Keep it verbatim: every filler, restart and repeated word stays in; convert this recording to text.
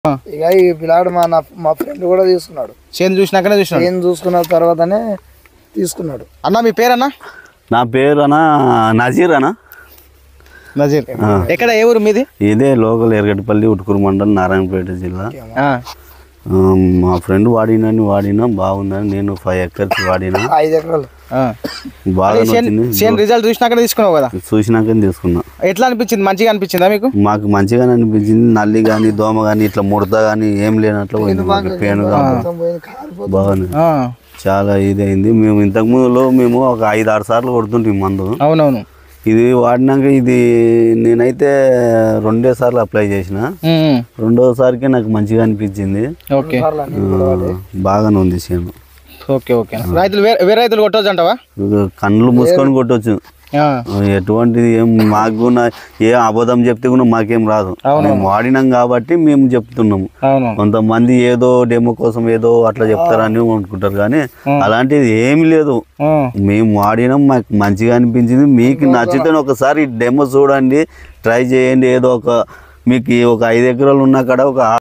ఇక ఈ పిల్లాడు మా మా ఫ్రెండ్ కూడా తీసుకున్నాడు. చేను చూసినాకనే చూసినాడు. చేను చూసుకున్న తర్వాతనే తీసుకున్నాడు. అన్న మీ పేరు అన్న? నా పేరు అన్న నజీర్ అన్న. నజీర్. ఎక్కడ ఏ ఊరు మీది? ఇదే లోకల్ ఎరగటిపల్లి ఉటుకూరు మండలం నారాయణపేట జిల్లా. మా ఫ్రెండ్ వాడినని వాడినా బాగుందని నేను ఫైవ్ ఎకర్స్ వాడినా. ఐదు ఎకరాలు బాగా రిజల్ట్ చూసినాకనే తీసుకున్నావు కదా? చూసినాకనే తీసుకున్నా. ఎట్లా అనిపించింది? మంచిగా అనిపించిందా మీకు? మాకు మంచిగానే అనిపించింది. నల్లి కానీ దోమ కానీ ఇట్లా ముడత కానీ ఏం లేనట్లు పోయింది. పేనుగా బాగుంది. చాలా ఇది అయింది. మేము ఇంతకు ముందులో మేము ఒక ఐదు ఆరు సార్లు కొడుతుంటాం మందు. అవునవును. ఇది వాడినాక ఇది నేనైతే రెండే సార్లు అప్లై చేసిన. రెండోసారికి నాకు మంచిగా అనిపించింది. బాగానే ఉంది చేను. Okay okay. రైతులు వేరే రైతులు కొట్టవచ్చు అంటావా? కన్నులు మూసుకొని కొట్టవచ్చు. ఎటువంటిది ఏం మాకు ఏ అబద్ధం చెప్తే కూడా మాకేం రాదు. మేము వాడినాం కాబట్టి మేము చెప్తున్నాము. కొంతమంది ఏదో డెమో కోసం ఏదో అట్లా చెప్తారని అనుకుంటారు కానీ అలాంటిది ఏమి లేదు. మేము వాడినాం, మాకు మంచిగా అనిపించింది. మీకు నచ్చితే ఒకసారి డెమో చూడండి, ట్రై చేయండి. ఏదో ఒక మీకు ఒక ఐదు ఎకరాలు ఉన్న కాడ ఒక